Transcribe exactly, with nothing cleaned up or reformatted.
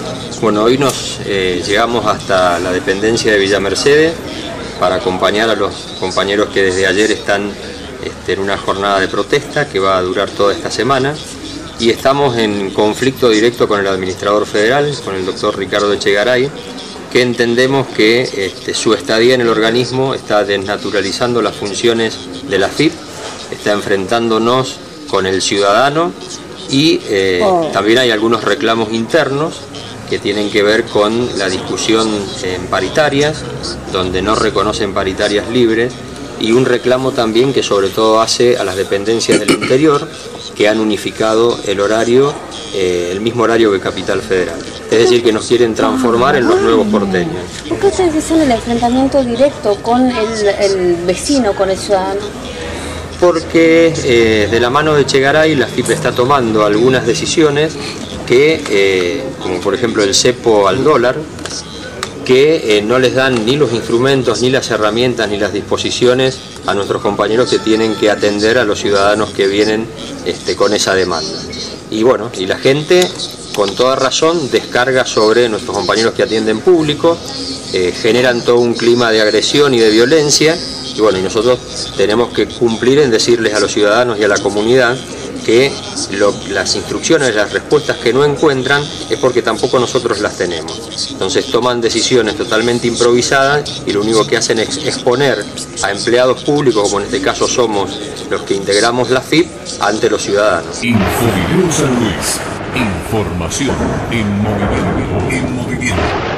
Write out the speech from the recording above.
Bueno, hoy nos eh, llegamos hasta la dependencia de Villa Mercedes para acompañar a los compañeros que desde ayer están este, en una jornada de protesta que va a durar toda esta semana, y estamos en conflicto directo con el administrador federal, con el doctor Ricardo Echegaray, que entendemos que este, su estadía en el organismo está desnaturalizando las funciones de la F I P, está enfrentándonos con el ciudadano y eh, oh. también hay algunos reclamos internos que tienen que ver con la discusión en paritarias, donde no reconocen paritarias libres, y un reclamo también que sobre todo hace a las dependencias del interior, que han unificado el horario, eh, el mismo horario que Capital Federal. Es decir, que nos quieren transformar en los nuevos porteños. ¿Por qué ustedes dicen el enfrentamiento directo con el, el vecino, con el ciudadano? Porque eh, de la mano de Echegaray la F I P está tomando algunas decisiones que, eh, como por ejemplo el cepo al dólar, que eh, no les dan ni los instrumentos, ni las herramientas, ni las disposiciones a nuestros compañeros que tienen que atender a los ciudadanos que vienen este, con esa demanda. Y bueno, y la gente, con toda razón, descarga sobre nuestros compañeros que atienden público, eh, generan todo un clima de agresión y de violencia, y bueno, y nosotros tenemos que cumplir en decirles a los ciudadanos y a la comunidad que lo, las instrucciones, las respuestas que no encuentran es porque tampoco nosotros las tenemos. Entonces toman decisiones totalmente improvisadas y lo único que hacen es exponer a empleados públicos, como en este caso somos los que integramos la F I P, ante los ciudadanos. Infovideo San Luis. Información en movimiento. En movimiento.